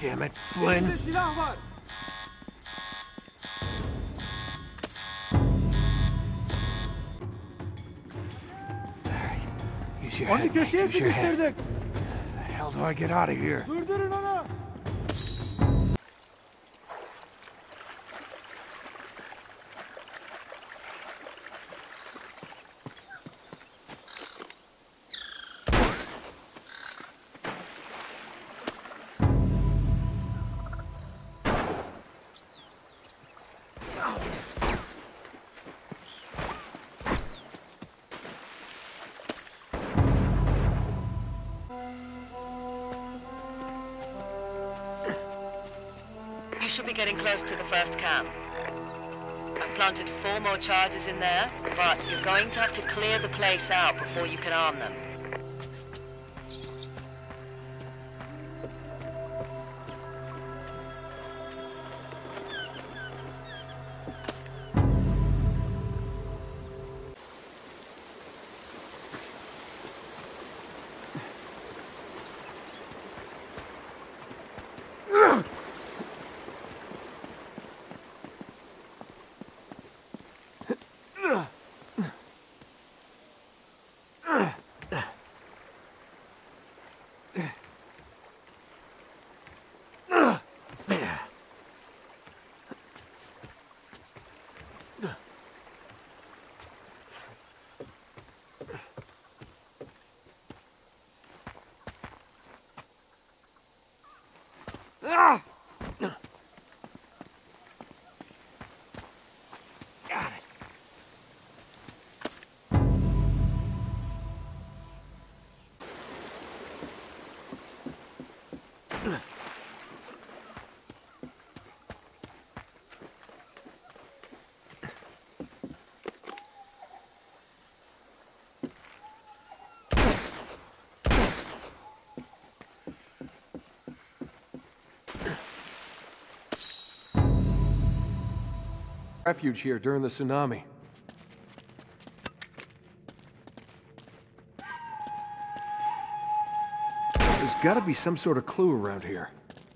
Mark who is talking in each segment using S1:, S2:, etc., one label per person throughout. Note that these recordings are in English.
S1: damn it, Flynn. Alright, use your head, mate, use your head. How the hell do I get out of here?
S2: Durdurun onu.
S3: You should be getting close to the first camp. I've planted 4 more charges in there, but you're going to have to clear the place out before you can arm them.
S1: Ah! Got it.
S4: Refuge here during the tsunami. There's gotta be some sort of clue around here.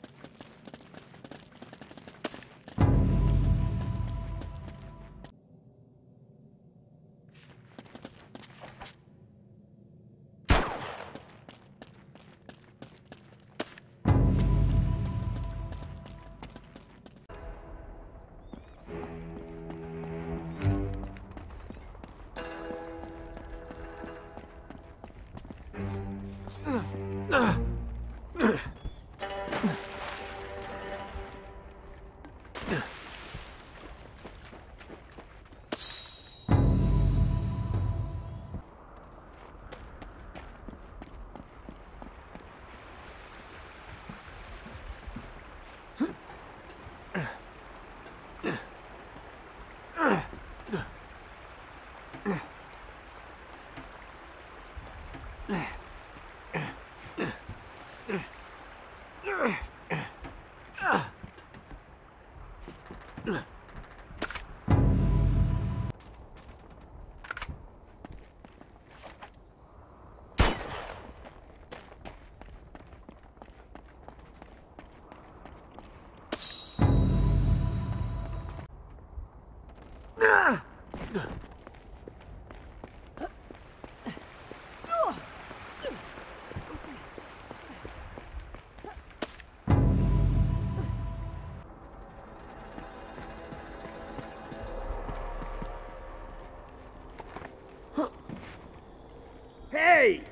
S1: Hey!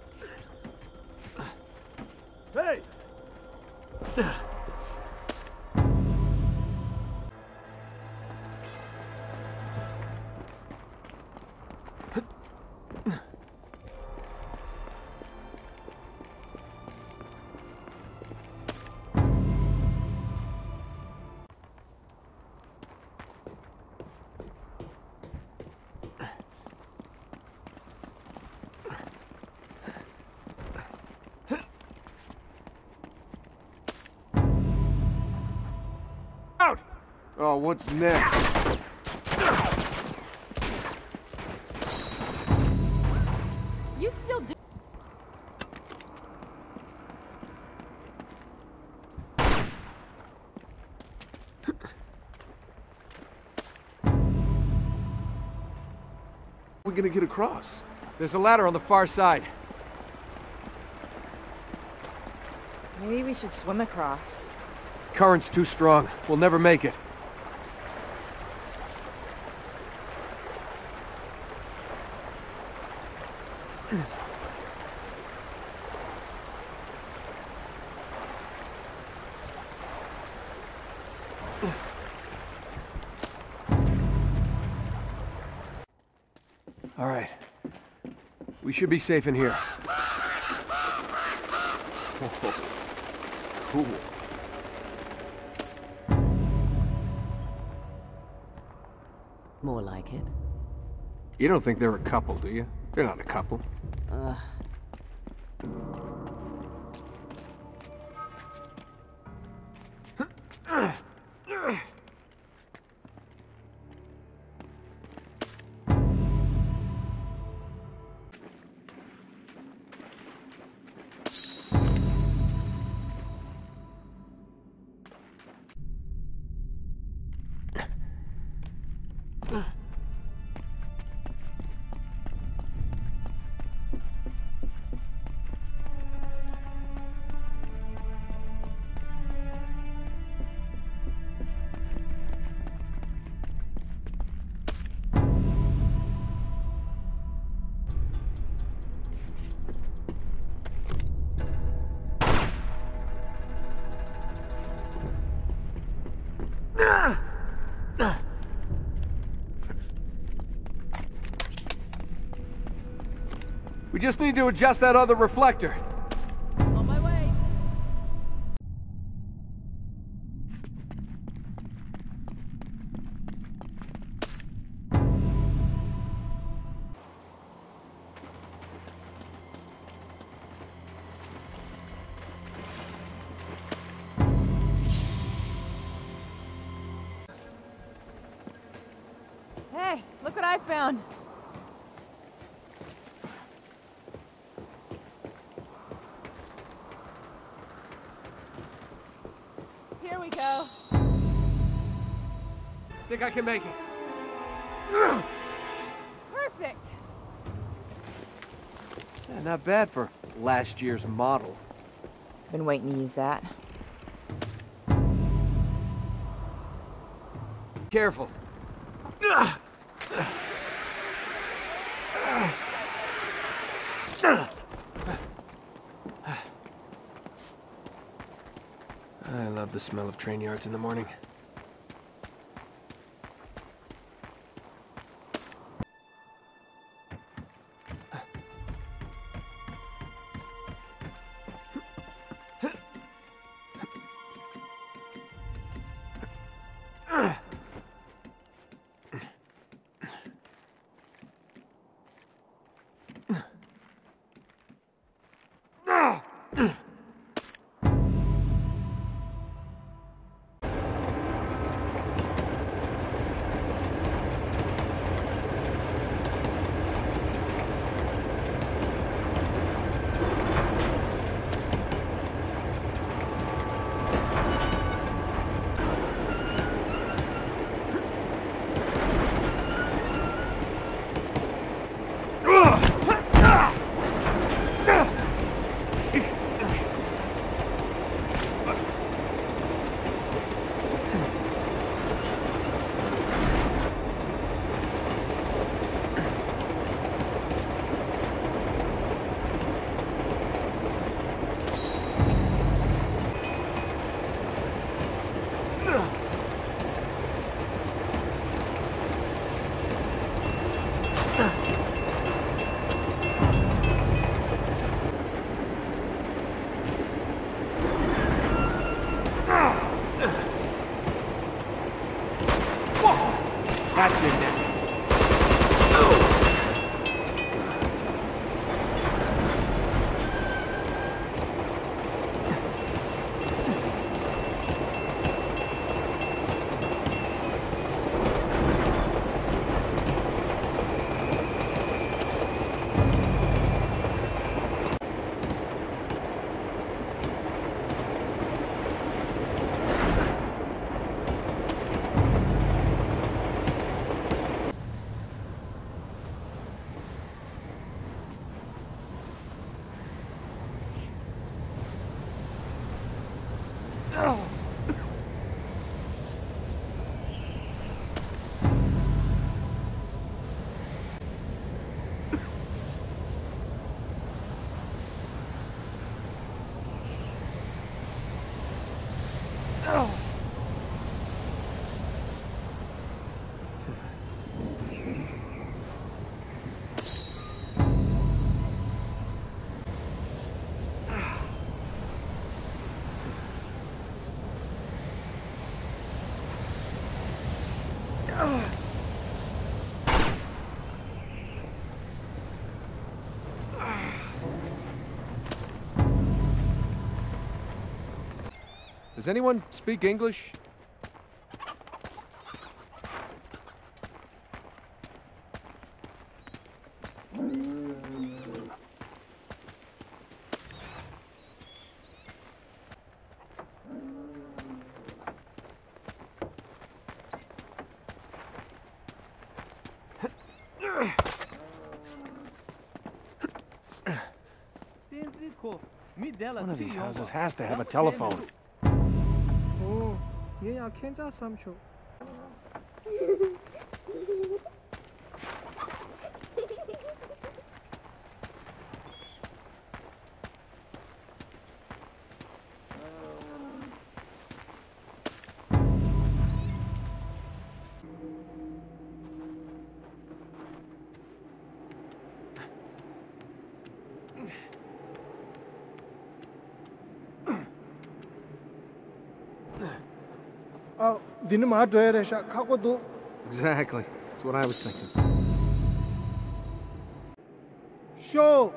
S1: Hey!
S4: Oh, what's next?
S5: You still do.
S4: we gonna get across?
S1: There's a ladder on the far side.
S5: Maybe we should swim across.
S4: Current's too strong. We'll never make it. All right. We should be safe in here. Cool.
S2: More like it.
S4: You don't think they're a couple, do you? They're not a couple.
S2: Ugh.
S4: We just need to adjust that other reflector.
S5: On my way. Hey, look what I found. Here we go.
S4: Think I can make it?
S5: Perfect.
S4: Yeah, not bad for last year's model.
S5: Been waiting to use that.
S4: Careful. I love the smell of train yards in the morning. That's your neck.
S1: Does anyone speak English? One of these houses has to have a telephone.
S6: 얘야 켄자 삼초.
S1: Exactly. That's what I was thinking.
S6: Show.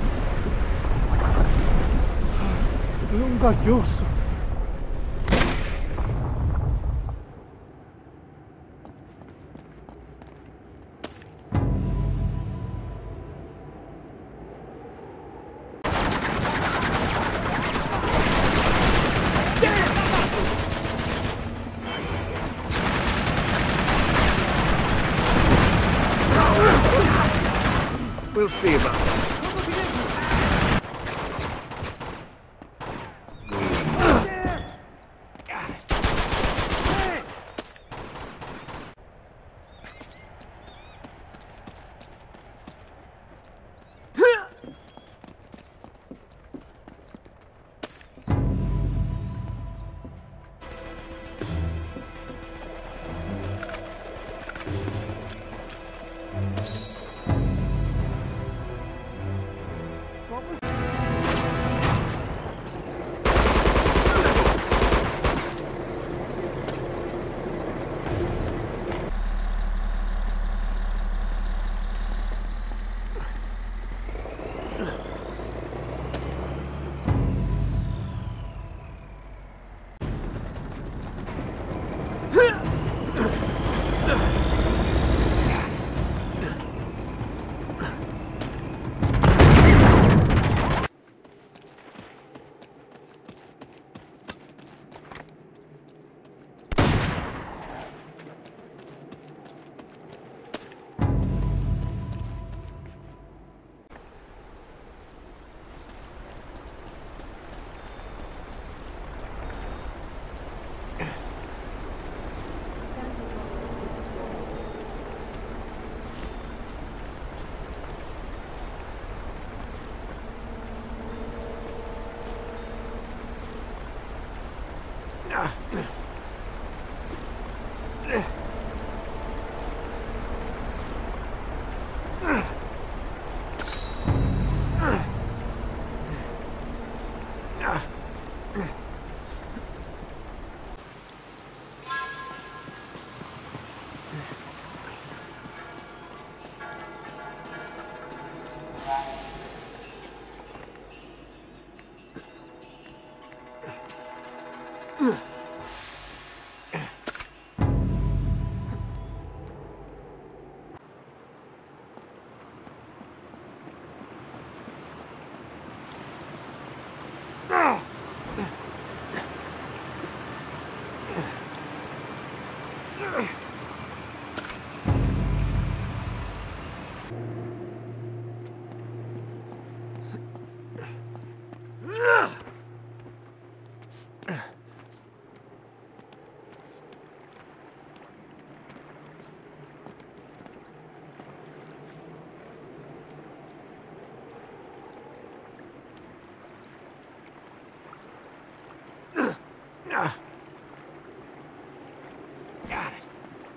S1: 생각이 없어. We'll see about that. Got it.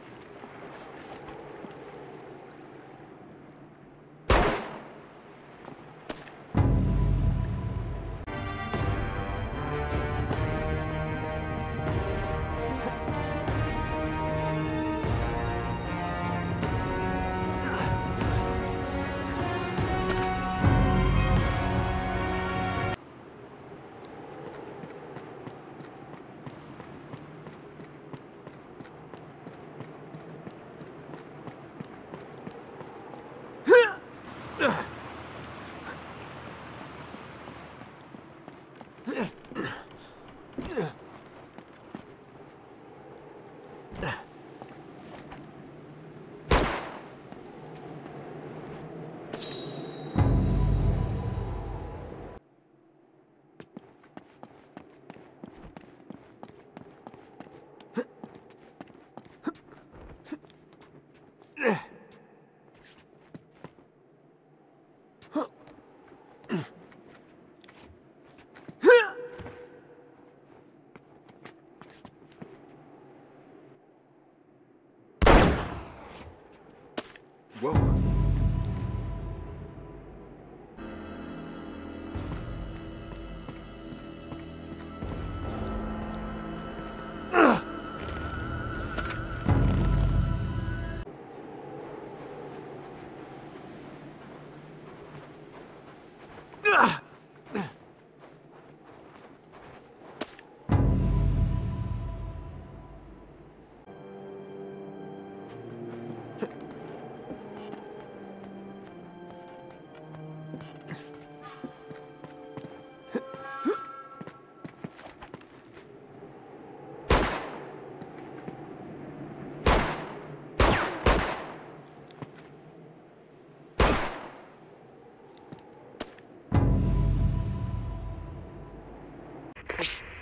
S1: Whoa.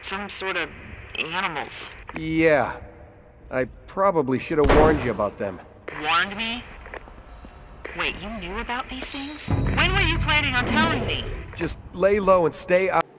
S7: some sort of animals.
S4: Yeah. I probably should have warned you about them.
S7: Warned me? Wait, you knew about these things? When were you planning on telling me?
S4: Just lay low and stay out.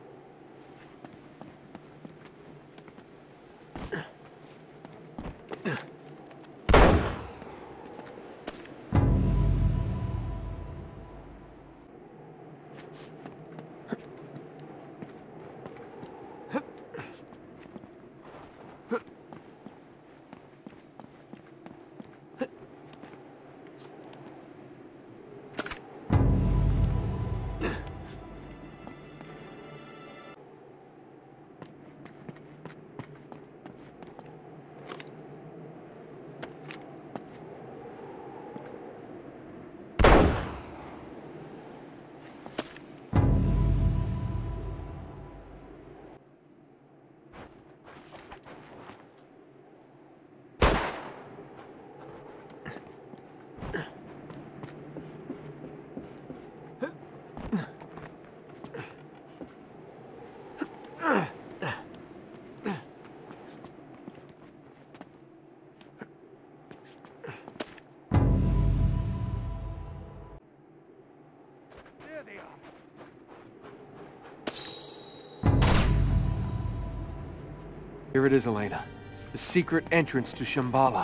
S4: Here it is, Elena. The secret entrance to Shambhala.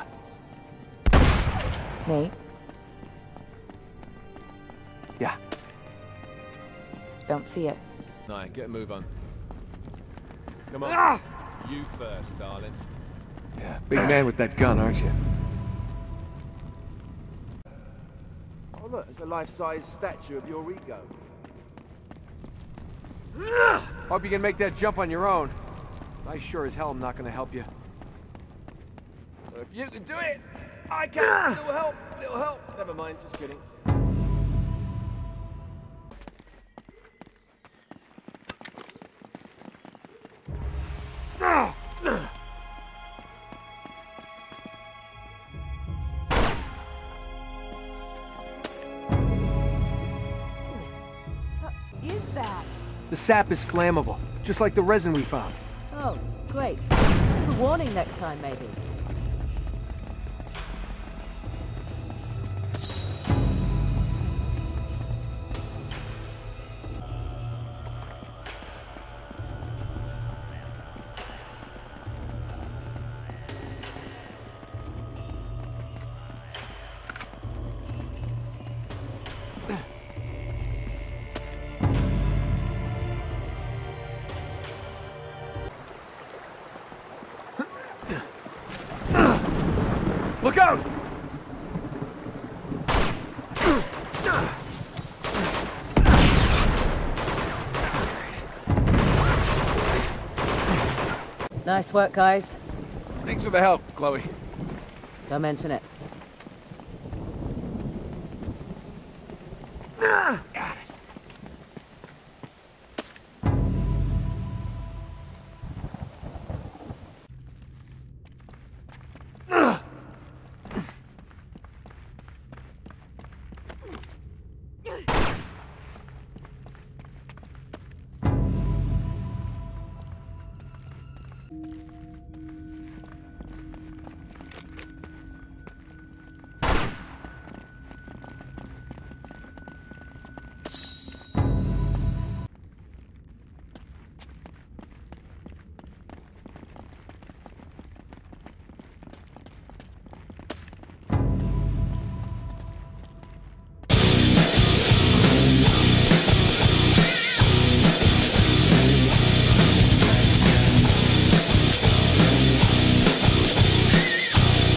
S5: Nate,
S4: Yeah.
S5: don't see it.
S8: No, get a move on. Come on. You first, darling.
S4: Yeah, big man with that gun, aren't you?
S1: Oh look, it's a life-size statue of your ego.
S4: Hope you can make that jump on your own. I sure as hell am not gonna help you.
S1: Well, if you can do it, I can. Little help, little help. Never mind, just kidding.
S5: What is that?
S4: The sap is flammable, just like the resin we found.
S2: Oh, great. A warning next time, maybe.
S4: Look out!
S2: Nice work, guys.
S4: Thanks for the help, Chloe.
S2: Don't mention it.